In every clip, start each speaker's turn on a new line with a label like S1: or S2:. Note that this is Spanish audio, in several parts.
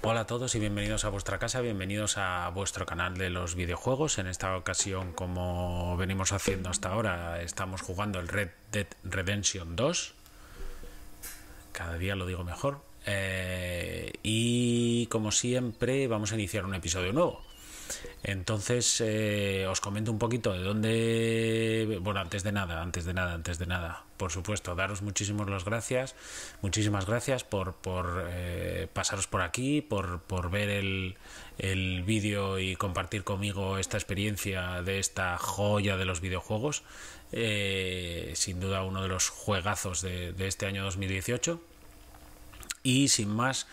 S1: Hola a todos y bienvenidos a vuestra casa, bienvenidos a vuestro canal de los videojuegos. En esta ocasión, como venimos haciendo hasta ahora, estamos jugando el Red Dead Redemption 2. Cada día lo digo mejor. Y como siempre vamos a iniciar un episodio nuevo. Entonces os comento un poquito de dónde... Bueno, antes de nada, por supuesto, daros muchísimas gracias por pasaros por aquí, por ver el vídeo y compartir conmigo esta experiencia de esta joya de los videojuegos, sin duda uno de los juegazos de este año 2018. Y sin más,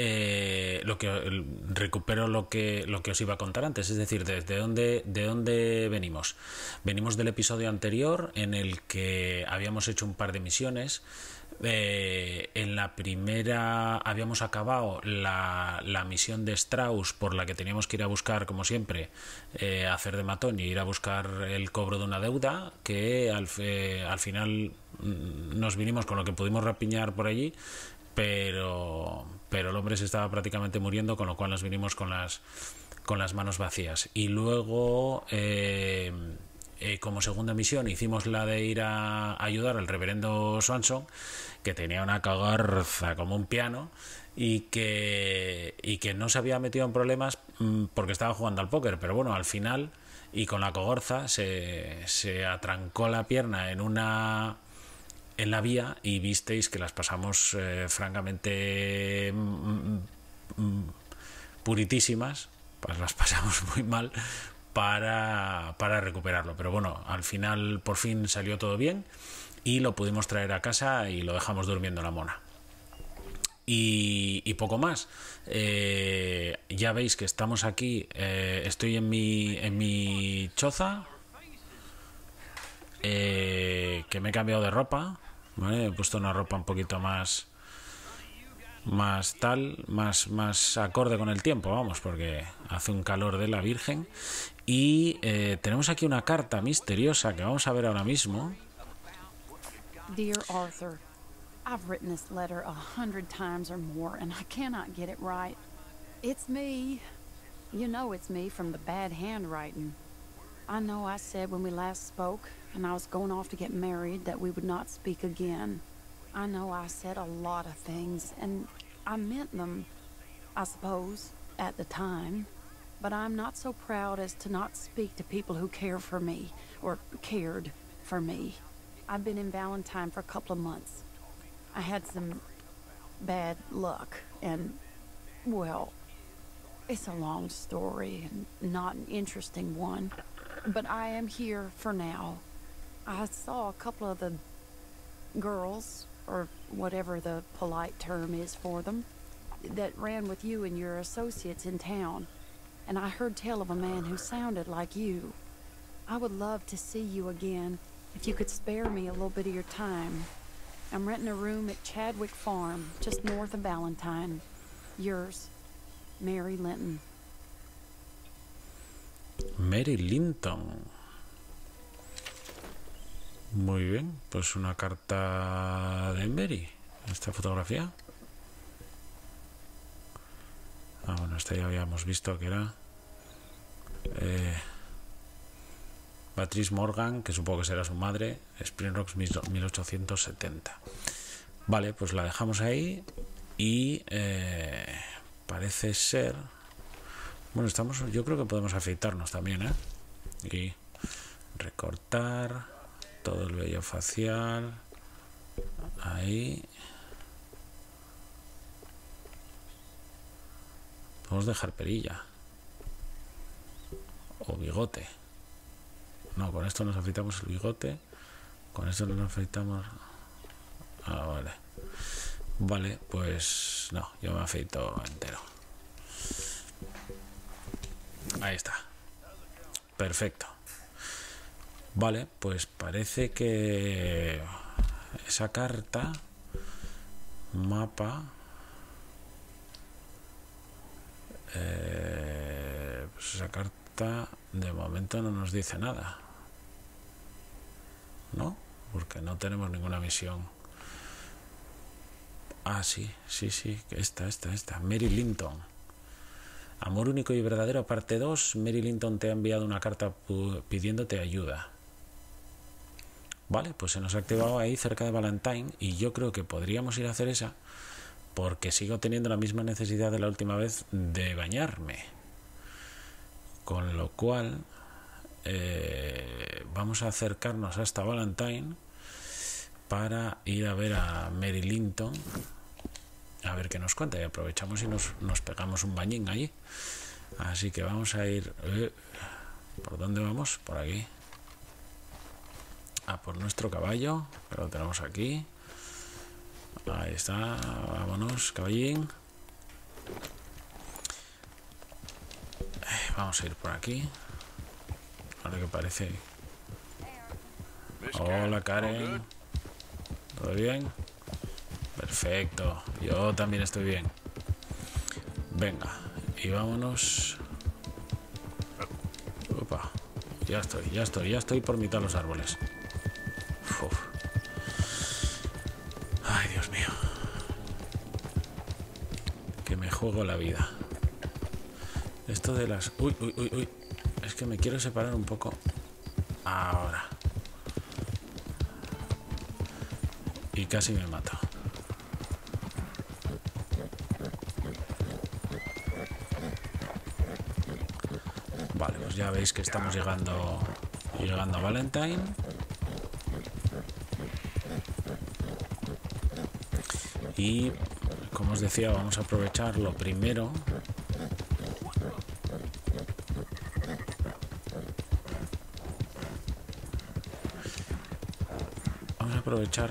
S1: recupero lo que os iba a contar antes, es decir, de dónde venimos. Venimos del episodio anterior en el que habíamos hecho un par de misiones. En la primera habíamos acabado la misión de Strauss, por la que teníamos que ir a buscar, como siempre, hacer de matón y ir a buscar el cobro de una deuda, que al final nos vinimos con lo que pudimos rapiñar por allí, pero el hombre se estaba prácticamente muriendo, con lo cual nos vinimos con las manos vacías. Y luego, como segunda misión, hicimos la de ir a ayudar al reverendo Swanson, que tenía una cagarza como un piano y que no se había metido en problemas porque estaba jugando al póker, pero bueno, al final, y con la cogorza, se atrancó la pierna en la vía y visteis que las pasamos francamente puritísimas, pues las pasamos muy mal para recuperarlo, pero bueno, al final por fin salió todo bien y lo pudimos traer a casa y lo dejamos durmiendo la mona. Y poco más. Ya veis que estamos aquí, estoy en mi choza, que me he cambiado de ropa, ¿vale? He puesto una ropa un poquito más acorde con el tiempo, vamos, porque hace un calor de la Virgen. Y tenemos aquí una carta misteriosa que vamos a ver ahora mismo.
S2: Dear Arthur, I've written this letter 100 times or more and I cannot get it right. It's me. You know it's me from the bad handwriting. I know I said when we last spoke and I was going off to get married that we would not speak again. I know I said a lot of things and I meant them, I suppose, at the time. But I'm not so proud as to not speak to people who care for me, or cared for me. I've been in Valentine for a couple of months. I had some bad luck and, well, it's a long story and not an interesting one. But I am here for now. I saw a couple of the girls, or whatever the polite term is for them, that ran with you and your associates in town. And I heard tell of a man who sounded like you. I would love to see you again, if you could spare me a little bit of your time. I'm renting a room at Chadwick Farm, just north of Valentine. Yours, Mary Linton.
S1: Mary Linton. Muy bien, pues una carta de Mary. Esta fotografía. Bueno, esta ya habíamos visto que era Patrice Morgan, que supongo que será su madre. Spring Rocks 1870. Vale, pues la dejamos ahí. Y parece ser... Bueno, yo creo que podemos afeitarnos también, y recortar todo el vello facial. Ahí. Podemos dejar perilla o bigote. No, con esto nos afeitamos el bigote. Con esto nos afeitamos... vale. Vale, pues no, yo me afeito entero. Ahí está. Perfecto. Vale, pues parece que esa carta, mapa, pues esa carta de momento no nos dice nada, ¿no? Porque no tenemos ninguna misión. Ah, sí, esta, Mary Linton. Amor único y verdadero, parte 2. Mary Linton te ha enviado una carta pidiéndote ayuda. Vale, pues se nos ha activado ahí cerca de Valentine y yo creo que podríamos ir a hacer esa porque sigo teniendo la misma necesidad de la última vez de bañarme. Con lo cual vamos a acercarnos hasta Valentine para ir a ver a Mary Linton, a ver qué nos cuenta, y aprovechamos y nos pegamos un bañín allí. Así que vamos a ir... ¿por dónde vamos? Por aquí. A por nuestro caballo, que lo tenemos aquí. Ahí está, vámonos, caballín. Vamos a ir por aquí. Ahora que parece... Hola, Karen. ¿Todo bien? Perfecto, yo también estoy bien. Venga, y vámonos. Opa, ya estoy por mitad de los árboles. Uf. Ay, Dios mío. Que me juego la vida. Esto de las... Uy. Es que me quiero separar un poco. Ahora. Y casi me mato. Vale, pues ya veis que estamos llegando a Valentine. Y como os decía, vamos a aprovechar lo primero. Vamos a aprovechar.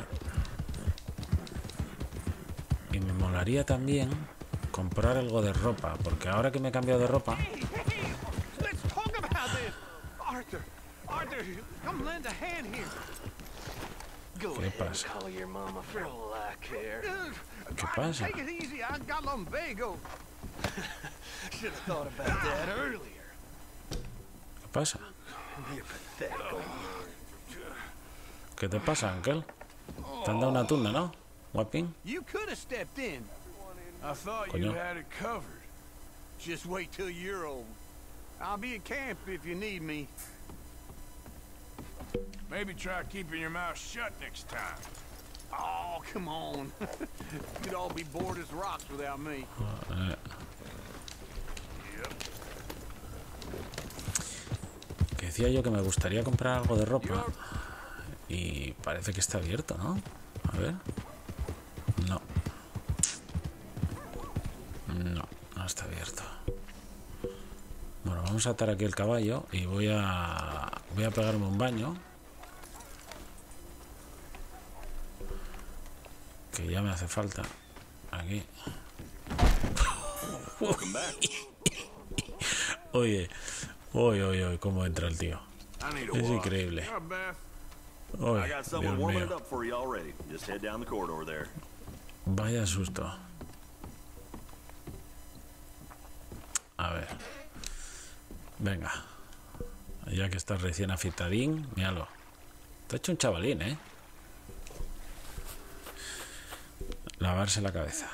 S1: Y me molaría también comprar algo de ropa, porque ahora que me he cambiado de ropa... ¿Qué pasa? ¿Qué pasa? ¿Qué pasa? ¿Qué te pasa, Ángel? Te han dado una tunda, ¿no? Guapín. Coño.
S3: Just wait till you're old. I'll be at camp if you need me.
S4: Maybe try keeping your mouth shut next time.
S3: Oh, come on. You'd all be bored as rocks without me.
S1: Que decía yo que me gustaría comprar algo de ropa. Y parece que está abierto, ¿no? A ver. No. No está abierto. Bueno, vamos a atar aquí el caballo y voy a pegarme un baño. Que ya me hace falta. Aquí. Oye, cómo entra el tío. Es increíble. Oye, Dios mío. Vaya susto. A ver. Venga. Ya que estás recién afeitadín, míralo. Te ha hecho un chavalín, ¿eh? Lavarse la cabeza.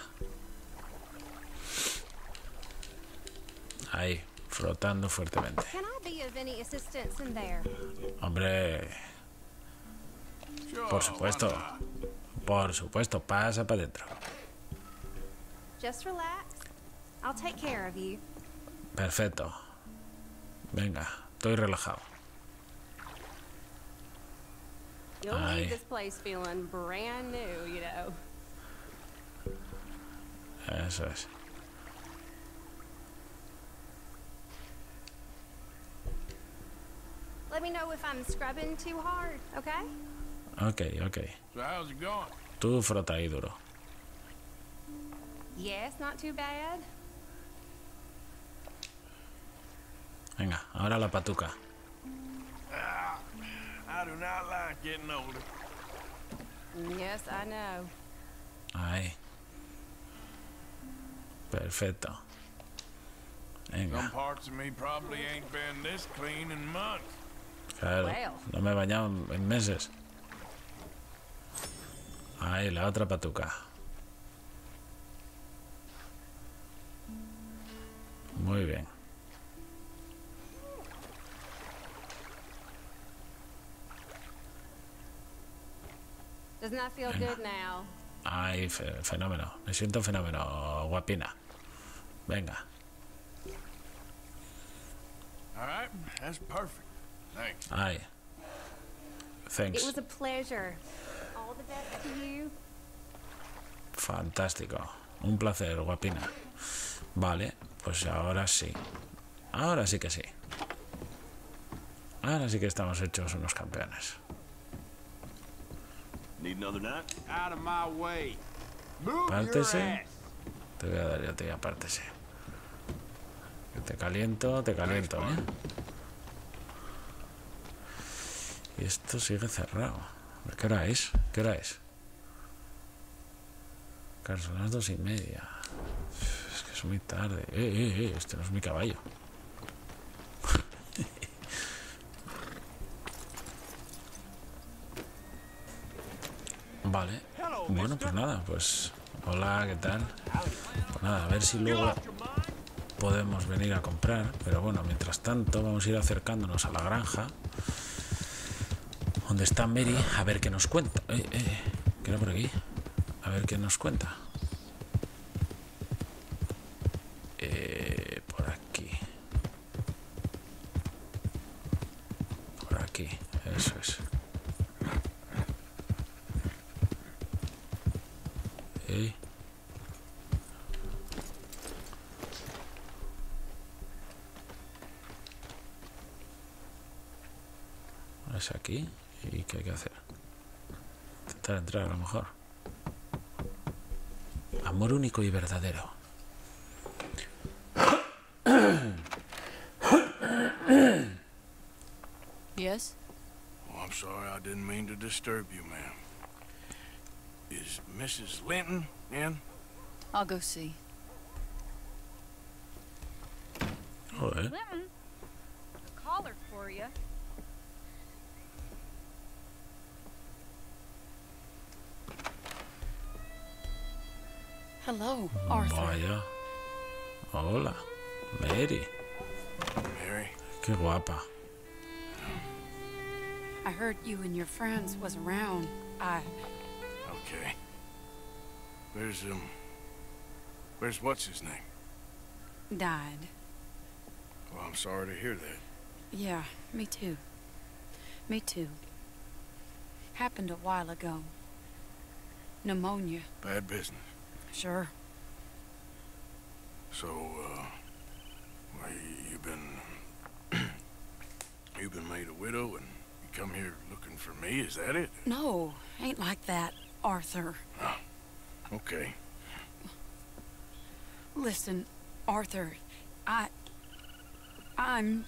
S1: Ahí, frotando fuertemente. Hombre. Por supuesto. Por supuesto, pasa para adentro.
S5: Just relax. I'll take care of you.
S1: Perfecto. Venga, estoy relajado.
S5: You'll leave this place feeling brand new, you know.
S1: Eso es.
S5: Let me know if I'm scrubbing too hard, okay?
S1: Ok.
S4: So how's it going?
S1: Tú frota ahí duro.
S5: Yes, not too bad.
S1: Venga, ahora la patuca.
S4: I do not like getting older.
S5: Yes, I know.
S1: Ahí. Perfecto.
S4: Some
S1: Venga.
S4: parts of me probably ain't been this clean in months.
S1: Claro, no me he bañado en meses. Ahí, la otra patuca. Muy bien.
S5: Doesn't that feel good now?
S1: Ay, fenómeno. Me siento fenómeno, guapina. Venga.
S4: All right, that's perfect. Thanks.
S1: Ay. Thanks.
S5: It was a pleasure. All the best to you.
S1: Fantástico. Un placer, guapina. Vale, pues ahora sí. Ahora sí que sí. Ahora sí que estamos hechos unos campeones.
S3: Need another nut? Out of my way. Move your
S1: Pártese.
S3: ass.
S1: Te voy a dar yo a ti, apártese. Que te caliento, ¿eh? Y esto sigue cerrado. ¿Qué hora es? ¿Qué hora es? Claro, son las 2:30. Es que es muy tarde. Este no es mi caballo. Vale. Bueno, pues nada, pues... Hola, ¿qué tal? Pues nada, a ver si luego podemos venir a comprar. Pero bueno, mientras tanto vamos a ir acercándonos a la granja donde está Mary, a ver qué nos cuenta. ¿Qué era por aquí? A ver qué nos cuenta. Por aquí. Por aquí, eso es. Es aquí. ¿Y qué hay que hacer? Intentar entrar a lo mejor. Amor único y verdadero.
S2: Yes?
S4: Oh, I'm sorry, I didn't mean to disturb you, ma'am. Is Mrs. Linton in?
S2: I'll go see.
S1: Joder.
S5: Lemon, a caller for you.
S2: Hello, Arthur.
S1: Vaya. Hola, Mary.
S4: Mary?
S1: Qué guapa.
S2: I heard you and your friends was around.
S4: Okay. Where's what's his name?
S2: Died.
S4: Well, I'm sorry to hear that.
S2: Yeah, me too. Me too. Happened a while ago. Pneumonia.
S4: Bad business.
S2: Sure.
S4: So, well, you've been made a widow and you come here looking for me, is that it?
S2: No, ain't like that, Arthur.
S4: Oh, okay.
S2: Listen, Arthur, I'm...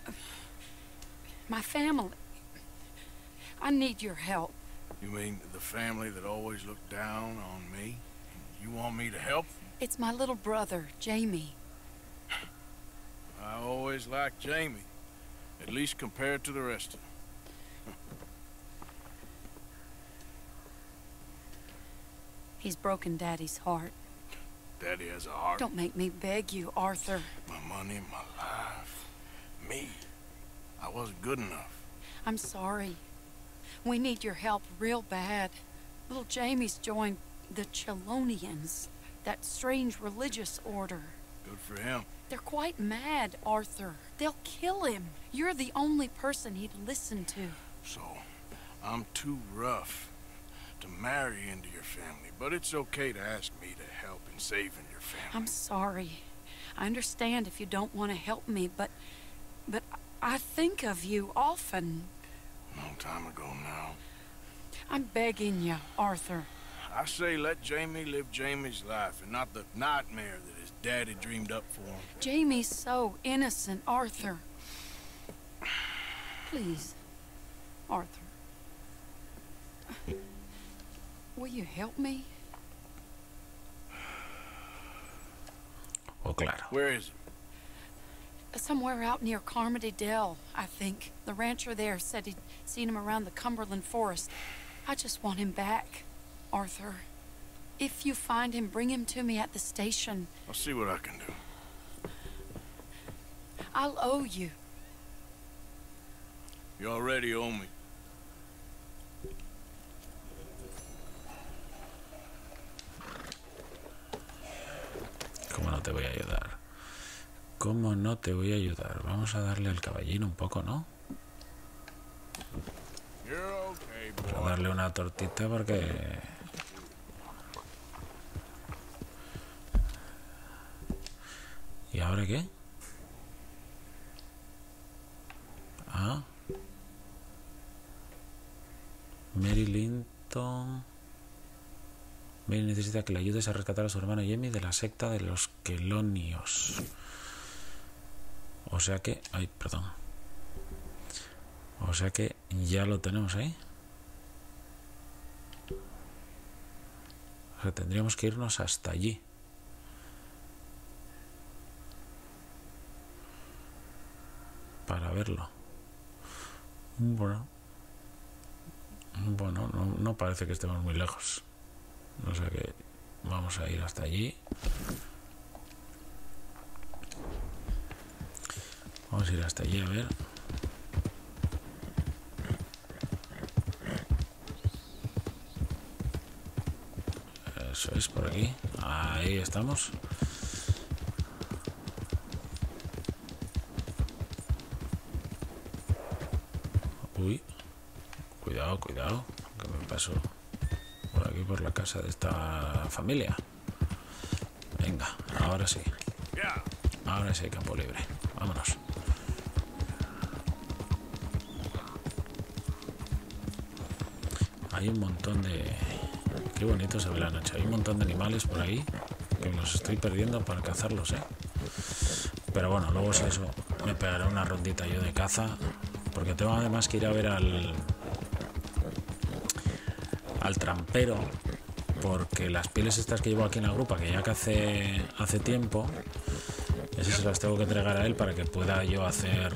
S2: my family. I need your help.
S4: You mean the family that always looked down on me? You want me to help?
S2: It's my little brother, Jamie.
S4: I always liked Jamie, at least compared to the rest of them.
S2: He's broken Daddy's heart.
S4: Daddy has a heart.
S2: Don't make me beg you, Arthur.
S4: My money, my life, me. I wasn't good enough.
S2: I'm sorry. We need your help real bad. Little Jamie's joined the Chelonians, that strange religious order.
S4: Good for him.
S2: They're quite mad, Arthur. They'll kill him. You're the only person he'd listen to.
S4: So, I'm too rough to marry into your family, but it's okay to ask me to help in saving your family.
S2: I'm sorry. I understand if you don't want to help me, but I think of you often.
S4: Long time ago now.
S2: I'm begging you, Arthur.
S4: I say let Jamie live Jamie's life and not the nightmare that his daddy dreamed up for him.
S2: Jamie's so innocent, Arthur. Please, Arthur. Will you help me?
S1: Oh, claro.
S4: Where is he?
S2: Somewhere out near Carmody Dell, I think. The rancher there said he'd seen him around the Cumberland Forest. I just want him back, Arthur. If you find him, bring him to me at the station.
S4: I'll see what I can do.
S2: I'll owe you.
S4: You already owe me.
S1: no te voy a ayudar? ¿Cómo no te voy a ayudar? Vamos a darle al caballino un poco, ¿no? Vamos a darle una tortita porque... ¿Y ahora qué? Ah. Mary Linton. Mary necesita que le ayudes a rescatar a su hermano Jamie de la secta de los Quelonios. O sea que... Ay, perdón. O sea que ya lo tenemos ahí. O sea, tendríamos que irnos hasta allí. Para verlo. Bueno, no parece que estemos muy lejos. O sea que vamos a ir hasta allí. Vamos a ir hasta allí a ver. Eso es, por aquí. Ahí estamos. Uy, cuidado, que me paso por aquí por la casa de esta familia. Venga, ahora sí. Ahora sí hay campo libre. Vámonos. Hay un montón de... Qué bonito se ve la noche. Hay un montón de animales por ahí que los estoy perdiendo para cazarlos, ¿eh? Pero bueno, luego si eso me pegaré una rondita yo de caza. Porque tengo además que ir a ver al trampero, porque las pieles estas que llevo aquí en la grupa, que ya que hace tiempo, esas se las tengo que entregar a él para que pueda yo hacer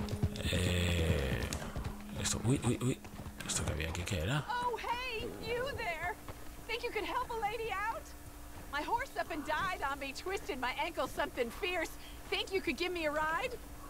S1: esto. Uy, esto que había aquí, ¿qué era?
S6: Oh, hey, you there. Think you could help a lady out? My horse up and died on me, twisted my ankle something fierce. Think you could give me a ride?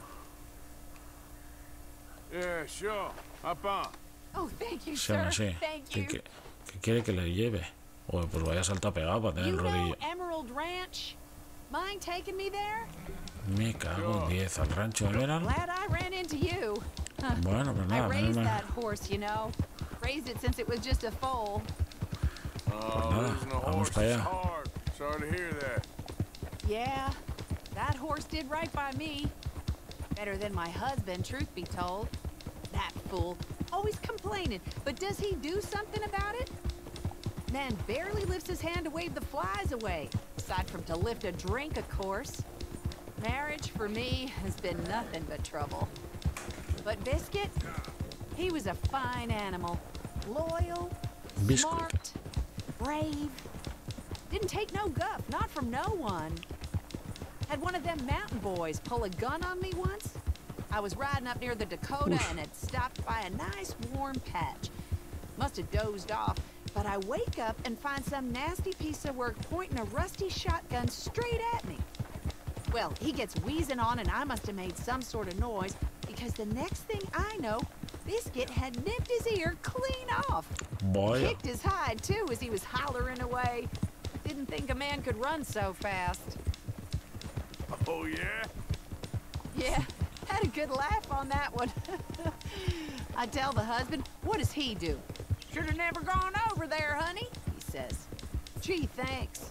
S3: Yeah, sure. Hop on.
S6: Oh, thank you,
S1: Sí, hombre,
S6: sir.
S1: sí.
S6: Thank
S1: ¿Qué
S6: you.
S1: quiere que le lleve? Uy, pues vaya salto pegado para tener
S6: You
S1: el
S6: know
S1: rodillo.
S6: Emerald Ranch? Mind taking me there?
S1: Me cago en 10 al rancho de Emerald.
S6: Glad I ran into you.
S1: Bueno, pues
S6: I
S1: nada,
S6: raised
S1: menos
S6: that
S1: mal.
S6: horse, you know. Raised it since it was just a foal.
S1: nada,
S3: Losing a
S1: vamos
S3: horse
S1: para
S3: is
S1: allá.
S3: hard. Sorry to hear that.
S6: Yeah, that horse did right by me. Better than my husband, truth be told. That fool. Always complaining, but does he do something about it? Man barely lifts his hand to wave the flies away. Aside from to lift a drink, of course. Marriage, for me, has been nothing but trouble. But Biscuit, he was a fine animal. Loyal,
S1: Biscuit.
S6: smart, brave. Didn't take no guff, not from no one. Had one of them mountain boys pull a gun on me once. I was riding up near the Dakota and had stopped by a nice warm patch. Must have dozed off, but I wake up and find some nasty piece of work pointing a rusty shotgun straight at me. Well, he gets wheezing on and I must have made some sort of noise because the next thing I know, Biscuit had nipped his ear clean off.
S1: Vaya.
S6: Kicked his hide, too, as he was hollering away. Didn't think a man could run so fast.
S3: Oh, yeah?
S6: Yeah, had a good laugh on that one. I tell the husband, what does he do? Should have never gone over there, honey, he says. Gee, thanks.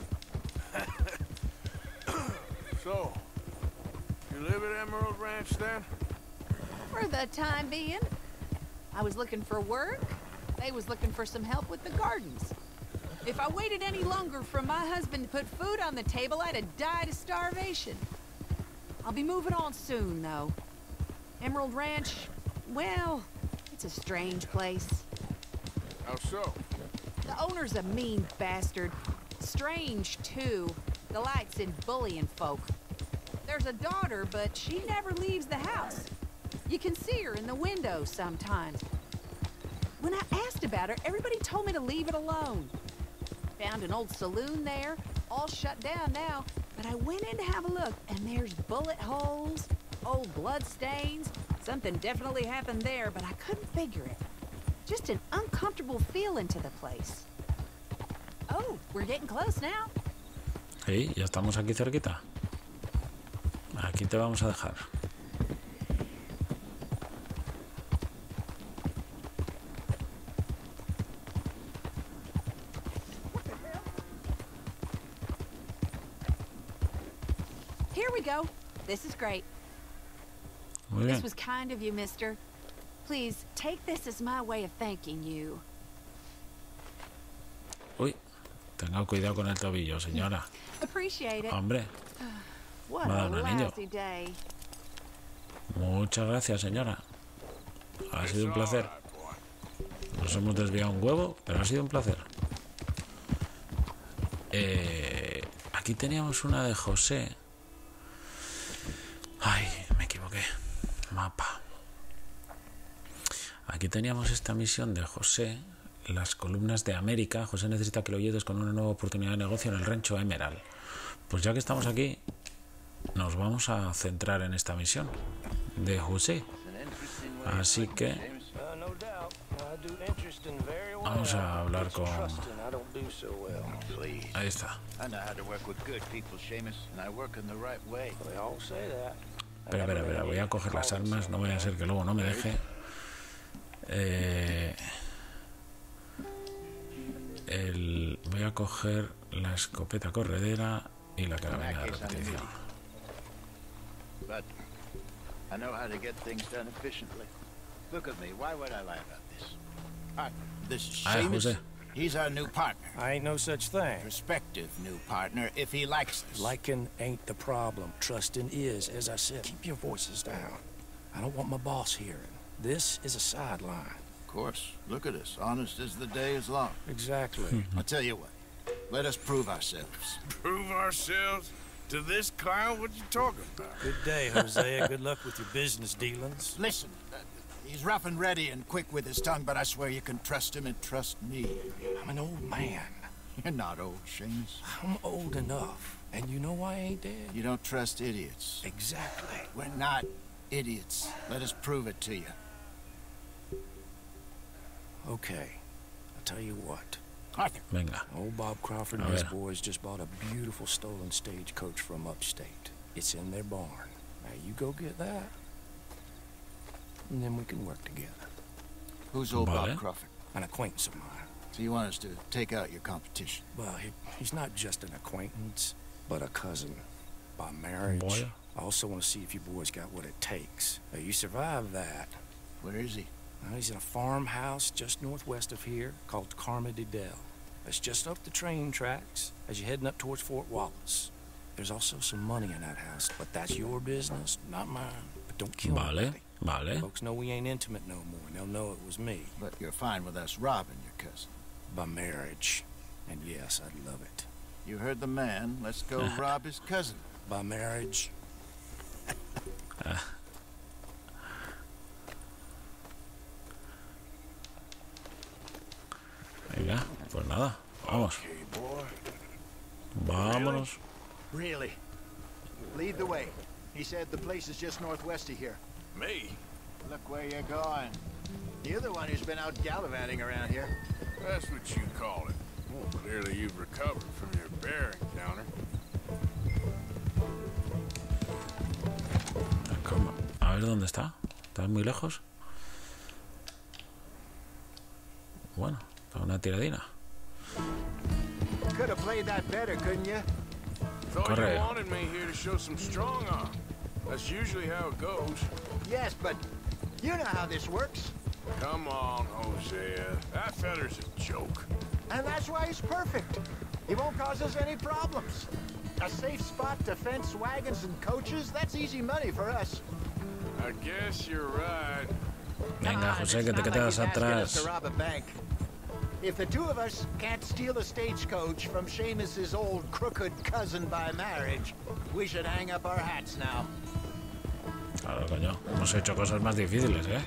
S3: So, you live at Emerald Ranch then?
S6: For the time being. I was looking for work. They was looking for some help with the gardens. If I waited any longer for my husband to put food on the table, I'd have died of starvation. I'll be moving on soon, though. Emerald Ranch, well, it's a strange place.
S3: How so?
S6: The owner's a mean bastard. Strange, too. Delights in bullying folk. There's a daughter, but she never leaves the house. You can see her in the window sometimes. When I asked about her, everybody told me to leave it alone. Found an old saloon there, all shut down now, but I went in to have a look, and there's bullet holes, old blood stains. Something definitely happened there, but I couldn't figure it. Just an uncomfortable feeling to the place. Oh, we're getting close now.
S1: Sí, ya estamos aquí cerquita. Aquí te vamos a dejar.
S6: Here we go. This is great.
S1: Muy
S6: This
S1: bien.
S6: was kind of you, mister. Please, take this as my way of thanking you.
S1: Uy, tenga cuidado con el tobillo, señora.
S6: Appreciate it.
S1: Hombre,
S6: What a
S1: Madonna, niño.
S6: lousy day.
S1: muchas gracias, señora. Ha sido un
S4: It's all
S1: placer.
S4: right, boy.
S1: Nos hemos desviado un huevo, pero ha sido un placer. Aquí teníamos una de José. Ay, me equivoqué. Mapa. Aquí teníamos esta misión de José, las columnas de América. José necesita que lo ayudes con una nueva oportunidad de negocio en el rancho Emerald. Pues ya que estamos aquí, nos vamos a centrar en esta misión de José. Así que vamos a hablar con... Ahí está.
S7: I know how to work with good people, Seamus, and I work in the right way.
S8: They all say that.
S1: Espera, voy a coger las armas, no vaya a ser que luego no me deje. Voy a coger la escopeta corredera y la carabina de repetición.
S7: But I know how to get things done efficiently. Look at me. Why would I lie about this?
S8: This is
S1: Hi,
S8: Seamus.
S1: Jose.
S8: He's our new partner.
S9: I ain't no such thing.
S8: Prospective new partner, if he likes us.
S9: Liking ain't the problem. Trusting is. As I said, keep your voices down. I don't want my boss hearing. This is a sideline.
S8: Of course. Look at us. Honest as the day is long.
S9: Exactly.
S8: I'll tell you what. Let us prove ourselves.
S4: Prove ourselves to this clown? What you talking about?
S9: Good day, Hosea. Good luck with your business dealings.
S8: Listen, he's rough and ready and quick with his tongue, but I swear you can trust him and trust me.
S9: I'm an old man.
S8: You're not old, Seamus.
S9: I'm old enough. And you know why I ain't dead?
S8: You don't trust idiots.
S9: Exactly.
S8: We're not idiots. Let us prove it to you.
S9: Okay. I'll tell you what.
S8: Arthur.
S1: Venga.
S9: Old Bob Crawford
S1: A
S9: and his
S1: ver.
S9: boys just bought a beautiful stolen stagecoach from upstate. It's in their barn. Now you go get that, and then we can work together.
S8: Who's old
S1: Vale.
S8: Bob Crawford?
S9: An acquaintance of mine.
S8: So you want us to take out your competition?
S9: Well, he's not just an acquaintance, but a cousin. By marriage.
S1: Boy.
S9: I also want to see if you boys got what it takes. Now, you survive that.
S8: Where is he?
S9: Now, he's in a farmhouse just northwest of here called Carmody Dell. It's just up the train tracks as you're heading up towards Fort Wallace. There's also some money in that house, but that's your business, not mine. But don't kill
S1: Vale,
S9: nobody.
S1: vale.
S9: Folks know we ain't intimate no more, and they'll know it was me.
S8: But you're fine with us robbing your cousin.
S9: By marriage. And yes, I'd love it.
S8: You heard the man. Let's go rob his cousin.
S9: By marriage.
S1: Venga, pues nada, vamos.
S4: Okay, boy.
S1: Vámonos.
S3: Really? Lead the way. He said the place is just northwest of here.
S4: Me?
S3: Look where you're going. You're the one who's been out gallivanting around here.
S4: That's what you call it. Well, clearly you've recovered from your bear encounter.
S1: ¿Cómo? A ver dónde está. ¿Estás muy lejos? Bueno, está una tiradina.
S3: Could have played that better, couldn't you?
S4: Thought
S1: Correo.
S4: you wanted me here to show some strong arm. That's usually how it goes.
S3: Yes, but you know how this works.
S4: Come on, Hosea. That feller's a joke.
S3: And that's why he's perfect. He won't cause us any problems. A safe spot to fence wagons and coaches, that's easy money for us.
S4: I guess you're right.
S1: Venga, José, que te
S3: It's not like
S1: quedas
S3: he's asking us
S1: atrás.
S3: to rob a bank. If the two of us can't steal a stagecoach from Seamus's old crooked cousin by marriage, we should hang up our hats now.
S1: Claro, coño. Hemos hecho cosas más difíciles, ¿eh?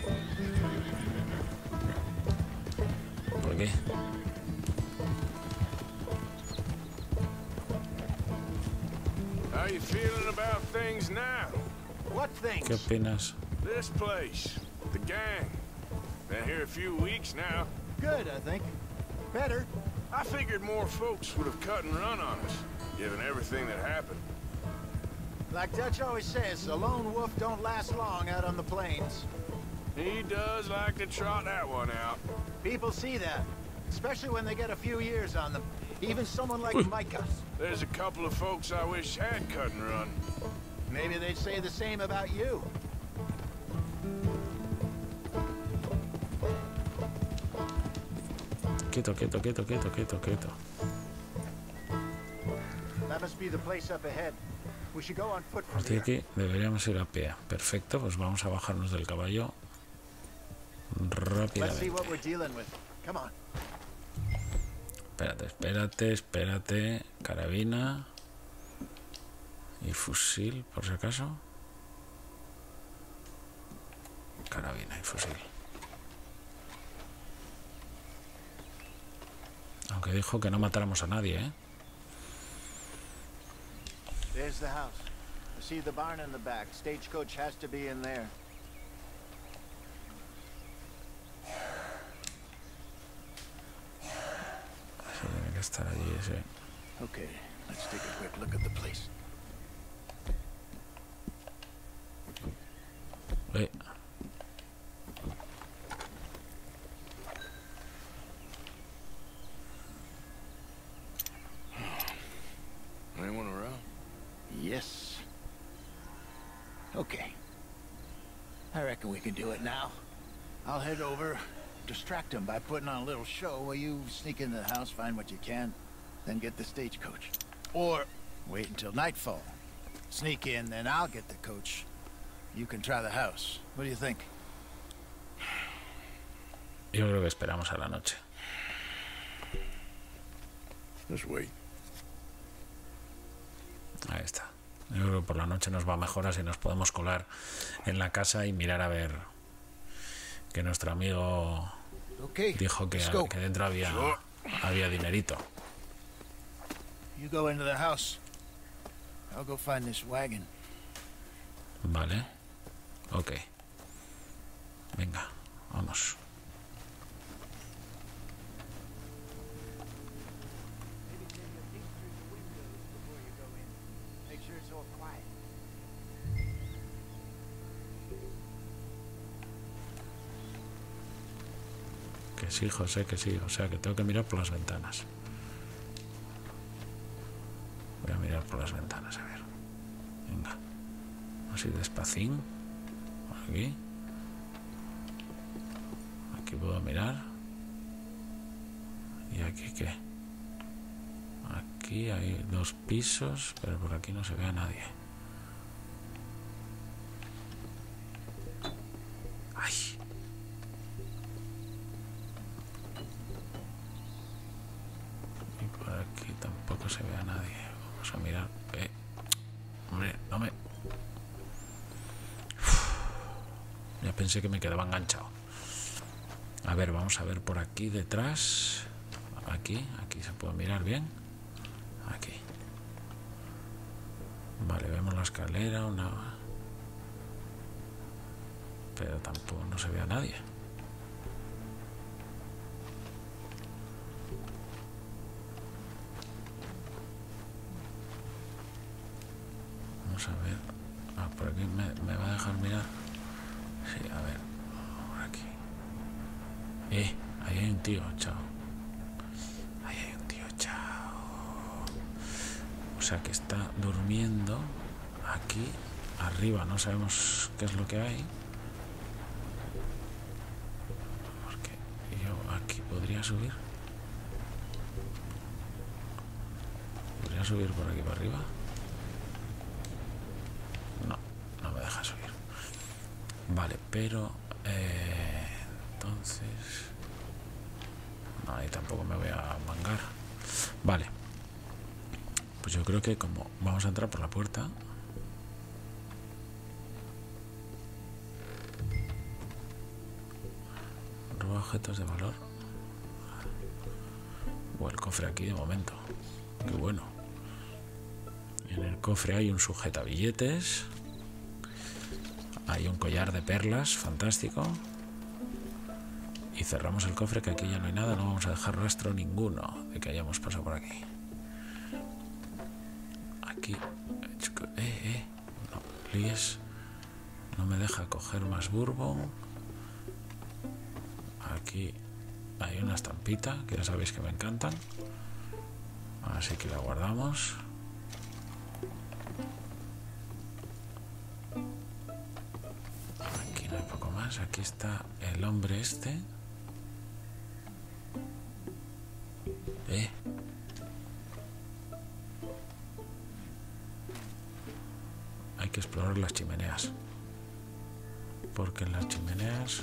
S1: ¿Por qué?
S4: How you feeling about things now?
S3: What things?
S1: ¿Qué opinas?
S4: This place, the gang. Been here a few weeks now.
S3: Good, I think. Better.
S4: I figured more folks would have cut and run on us. given everything that happened.
S3: Like Dutch always says, a lone wolf don't last long out on the plains.
S4: He does like to trot that one out.
S3: People see that, especially when they get a few years on them. Even someone like Micah.
S4: There's a couple of folks I wish had cut and run.
S3: Maybe they'd say the same about you.
S1: Quieto, quieto, quieto, quieto, quieto, quieto.
S3: That must be the place up ahead. We should go on foot from
S1: Estoy
S3: here.
S1: aquí, deberíamos ir a pie. Perfecto, pues vamos a bajarnos del caballo
S3: Let's see
S1: rápidamente.
S3: what we're dealing with. Come on.
S1: Espérate, espérate, espérate. Carabina y fusil, por si acaso. Carabina y fusil. Aunque dijo que no matáramos a nadie, ¿eh?
S3: There's the house. I see the barn in the back. Stagecoach has to be in there.
S1: Sí, tiene que estar allí, sí.
S3: Okay, let's take a quick look at the place.
S4: Anyone around?
S3: Yes. Okay. I reckon we can do it now. I'll head over, distract him by putting on a little show while you sneak into the house, find what you can, then get the stagecoach. Or wait until nightfall. Sneak in, then I'll get the coach. You can try the house. What do you think?
S1: Yo creo que esperamos a la noche.
S4: Just wait.
S1: Ahí está. Yo creo que por la noche nos va mejor, así nos podemos colar en la casa y mirar a ver que nuestro amigo dijo que dentro había dinerito.
S3: You go into the house. I'll go find this wagon.
S1: Vale. Ok. Venga, vamos.
S3: Make sure it's all quiet.
S1: Que sí, José, que sí. O sea, que tengo que mirar por las ventanas. Voy a mirar por las ventanas, a ver. Venga. Así despacín. Aquí. Aquí puedo mirar. ¿Y aquí qué? Aquí hay 2 pisos, pero por aquí no se ve a nadie. ¡Ay! Y por aquí tampoco se ve a nadie. Vamos a mirar. Hombre, no me... Ya pensé que me quedaba enganchado. A ver, vamos a ver por aquí detrás. Aquí se puede mirar bien. Aquí. Vale, vemos la escalera, pero tampoco no se ve a nadie. Vamos a ver. Por aquí me va a dejar mirar. Sí, a ver. Por aquí. Ahí hay un tío, chao. Ahí hay un tío, chao. O sea que está durmiendo aquí arriba. No sabemos qué es lo que hay. Porque yo aquí podría subir. ¿Podría subir por aquí para arriba? No me deja subir. Vale, pero entonces no, ahí tampoco me voy a mangar. Vale, pues yo creo que como vamos a entrar por la puerta, roba objetos de valor. O el cofre aquí de momento, qué bueno. En el cofre hay un sujetabilletes. Hay un collar de perlas, fantástico. Y cerramos el cofre, que aquí ya no hay nada. No vamos a dejar rastro ninguno de que hayamos pasado por aquí. aquí. No, Lies. No me deja coger más bourbon. Aquí hay una estampita que ya sabéis que me encantan. Así que la guardamos. Aquí no hay poco más. Aquí está el hombre este. Hay que explorar las chimeneas. Porque en las chimeneas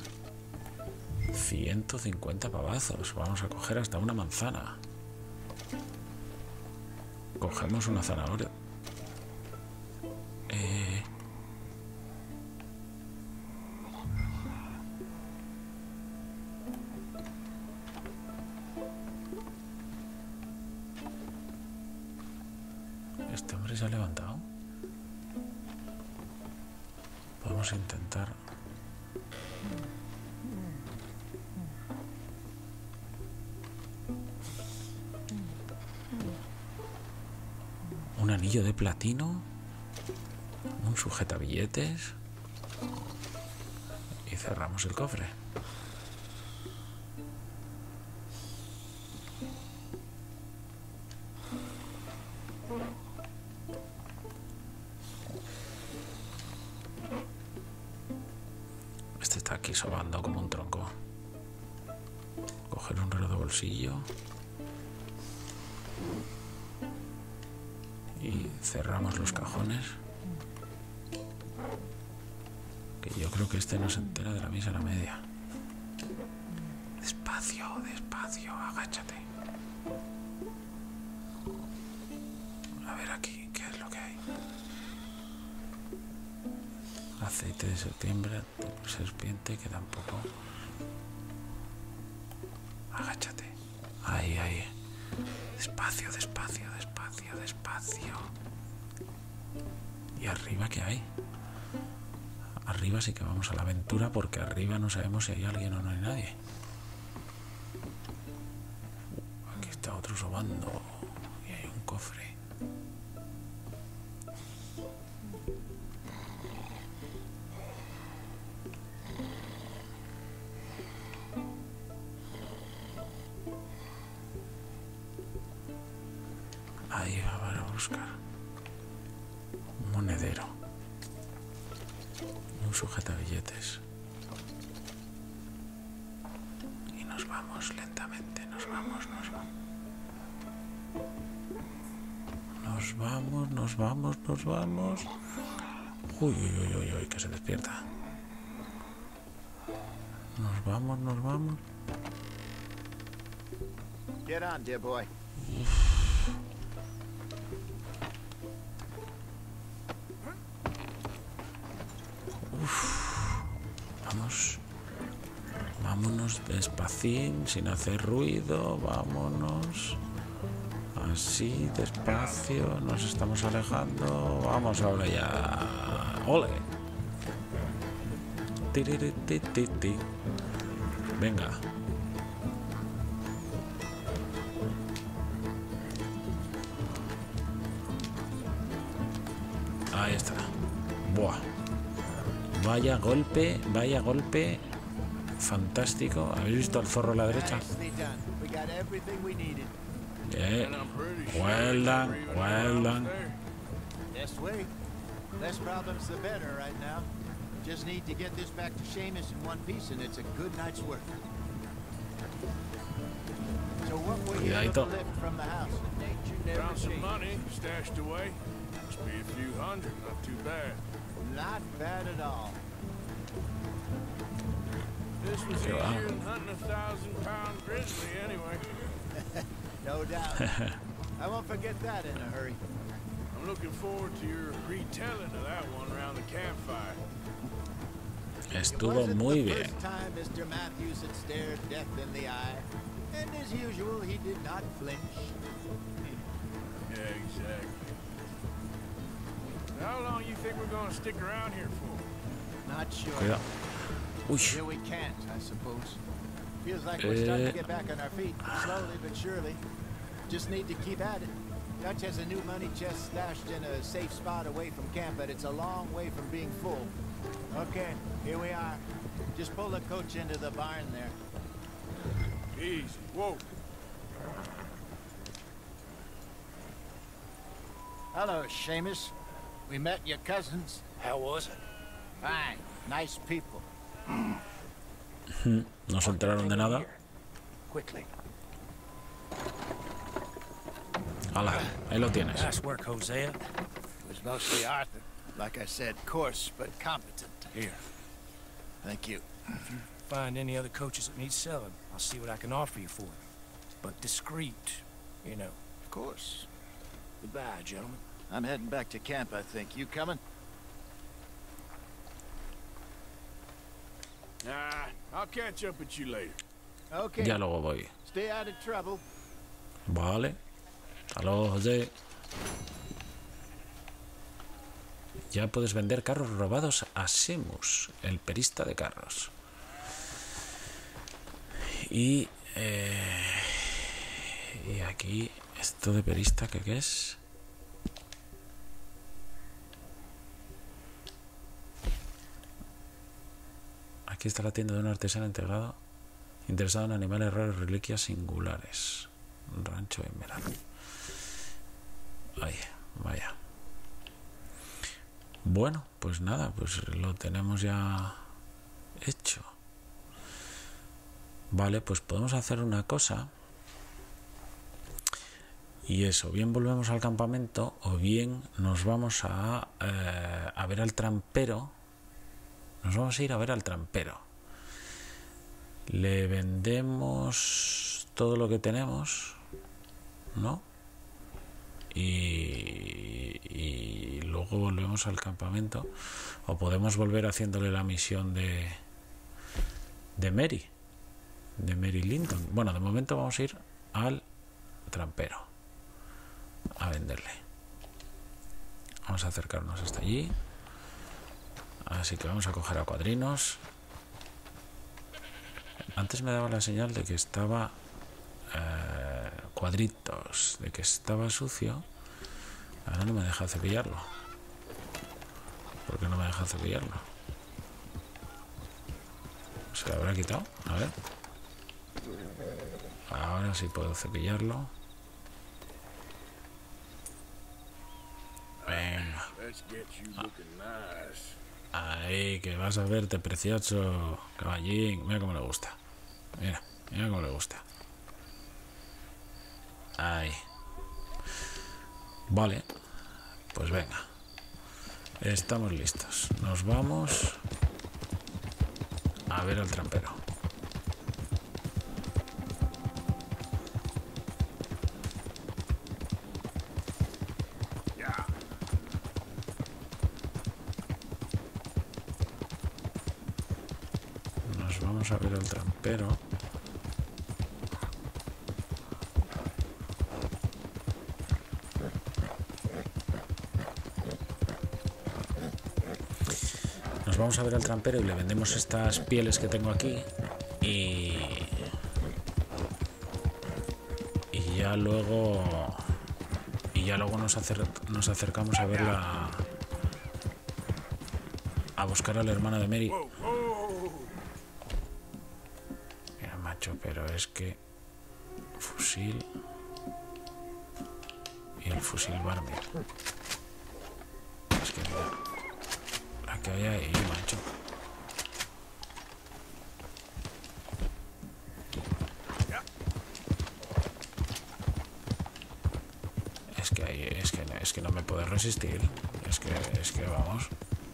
S1: 150 pavazos. Vamos a coger hasta una manzana. Cogemos una zanahoria. Este hombre se ha levantado. Podemos intentar. Un anillo de platino, un sujetabilletes y cerramos el cofre. Este está aquí sobando como un tronco. Coger un reloj de bolsillo. Y cerramos los cajones. Que yo creo que este no se entera de la misa a la media. Despacio, despacio, agáchate. A ver aquí, ¿qué es lo que hay? Aceite de septiembre, serpiente, que tampoco. Agáchate. Ahí, ahí. Despacio, despacio, despacio, despacio. ¿Y arriba qué hay? Arriba sí que vamos a la aventura, porque arriba no sabemos si hay alguien o no hay nadie. Aquí está otro sobando. Y hay un cofre. Ahí vamos a buscar un monedero, un sujetabilletes, y nos vamos lentamente, nos vamos. Uy, que se despierta. Nos vamos.
S3: Get on, dear boy.
S1: Vámonos despacín, sin hacer ruido, vámonos. Así, despacio, nos estamos alejando. Vamos ahora ya. ¡Ole! Tiriritititi. Venga. Ahí está. Buah. Vaya golpe. Fantástico. ¿Habéis visto al zorro a la derecha? Well done.
S3: Yes, way. Less problems the better right now. Just need to get this back to Seamus in one piece and it's a good night's work. So what were you able to lift from the house?
S4: Found some money stashed away. Must be a few hundred, not too bad.
S3: Not bad at all.
S4: This was easier than hunting 1,000-pound grizzly anyway.
S3: No doubt. I won't forget that in a hurry.
S4: I'm looking forward to your retelling of that one around the campfire.
S1: Estuvo muy bien.
S3: It wasn't the first time Mr. Matthews had stared death in the eye, and as usual, he did not flinch.
S4: Yeah, exactly. How long you think we're gonna stick around here for?
S3: Not sure.
S1: Cuidado. Uy.
S3: Here we can't, I suppose. Feels like we're starting to get back on our feet, slowly but surely. Just need to keep at it. Dutch has a new money chest stashed in a safe spot away from camp, but it's a long way from being full. Okay, here we are. Just pull the coach into the barn there.
S4: Easy. Whoa.
S3: Hello, Seamus. We met your cousins.
S9: How was it?
S3: Fine. Nice people.
S1: No se enteraron de nada.
S9: Quickly.
S1: Hala, ahí lo tienes.
S9: Nice work, Hosea.
S3: It was mostly Arthur. Like I said, coarse but competent.
S9: Here.
S3: Thank you.
S9: If you find any other coaches that need selling, I'll see what I can offer you for them. But discreet, you know.
S3: Of course.
S9: Goodbye, gentlemen.
S3: I'm heading back to camp, I think. You coming?
S4: Nah, I'll catch up with you later.
S3: Okay.
S1: Ya luego voy.
S3: Stay out of trouble.
S1: Vale. Hasta luego, José. Ya puedes vender carros robados a Seamus, el perista de carros. Y aquí, esto de perista, ¿qué es? Aquí está la tienda de un artesano integrado, interesado en animales raros, reliquias singulares. Un rancho en verano. Ay, vaya. Bueno, pues nada, pues lo tenemos ya hecho. Vale, pues podemos hacer una cosa. Y eso, bien volvemos al campamento o bien nos vamos a ver al trampero. Nos vamos a ir a ver al trampero. Le vendemos todo lo que tenemos, ¿no? Y luego volvemos al campamento. O podemos volver haciéndole la misión de Mary. De Mary Linton. Bueno, de momento vamos a ir al trampero a venderle. Vamos a acercarnos hasta allí. Así que vamos a coger a Cuadrinos. Antes me daba la señal de que estaba Cuadritos, de que estaba sucio. Ahora no me deja cepillarlo. ¿Por qué no me deja cepillarlo? ¿Se lo habrá quitado? A ver. Ahora sí puedo cepillarlo. Venga. Ahí, que vas a verte precioso, caballín. Mira cómo le gusta. Mira, mira cómo le gusta. Ahí. Vale. Pues venga. Estamos listos. Nos vamos a ver al trampero. Nos vamos a ver al trampero. Nos vamos a ver al trampero y le vendemos estas pieles que tengo aquí y ya luego nos acercamos a verla, a buscar a la hermana de Mary. Mira, macho, pero es que fusil y el fusil Barney. Es que mira la que hay ahí, macho. Es que no me puedo resistir. Es que vamos.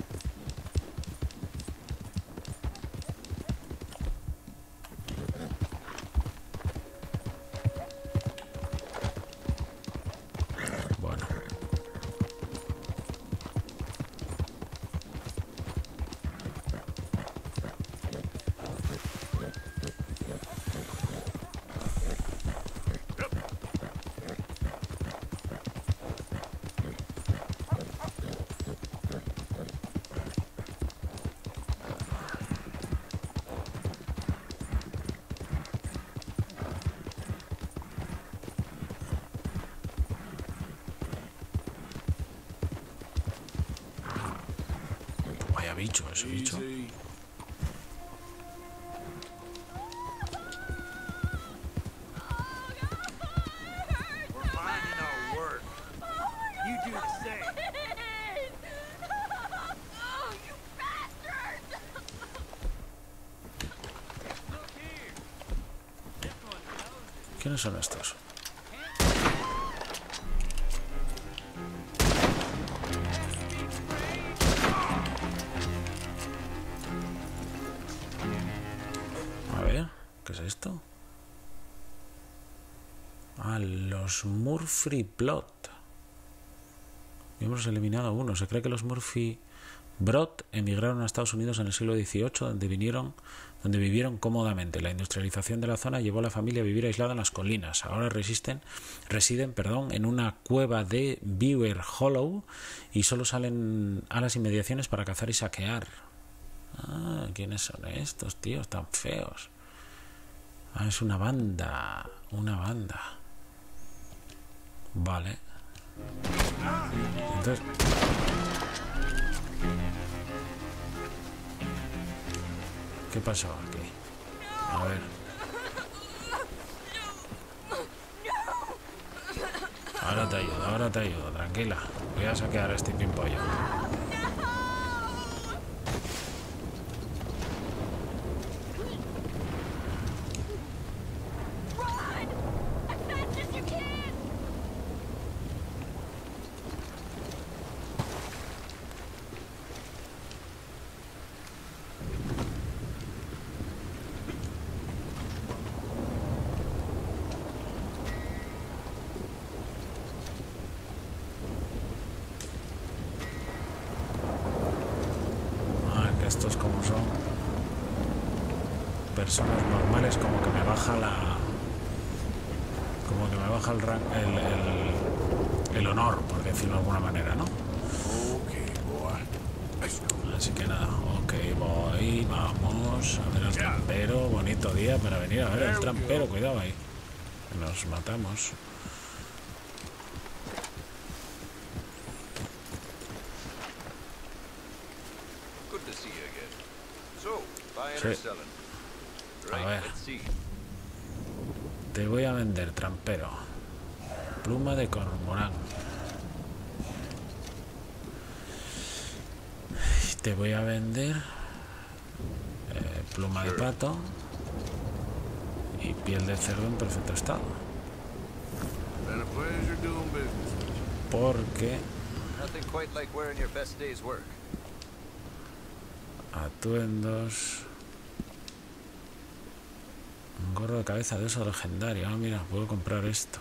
S1: Bueno. Vaya bicho, ese bicho.
S4: Easy.
S3: We're finding our work. You do the same.
S10: Oh, you bastards!
S1: ¿Quiénes son estos? A ver, ¿qué es esto? Ah, los Murphy Plot. Hemos eliminado a uno. Se cree que los Murphy Brot emigraron a Estados Unidos en el siglo XVIII, donde vivieron cómodamente. La industrialización de la zona llevó a la familia a vivir aislada en las colinas. Ahora residen en una cueva de Beaver Hollow y solo salen a las inmediaciones para cazar y saquear. Ah, ¿quiénes son estos tíos tan feos? Ah, es una banda. Una banda. Vale. Entonces... ¿qué pasó aquí? A ver. Ahora te ayudo, tranquila. Voy a saquear a este pimpollo. Estos como son personas normales, como que me baja el honor, por decirlo de alguna manera, ¿no? Así que nada, ok, voy, vamos a ver al trampero. Bonito día para venir a ver al trampero, cuidado ahí, nos matamos. Sí. A ver, te voy a vender, trampero, pluma de cormorán. Te voy a vender pluma de pato y piel de cerdo en perfecto estado. Porque atuendos, un gorro de cabeza de oso legendario. Ah, mira, puedo comprar esto.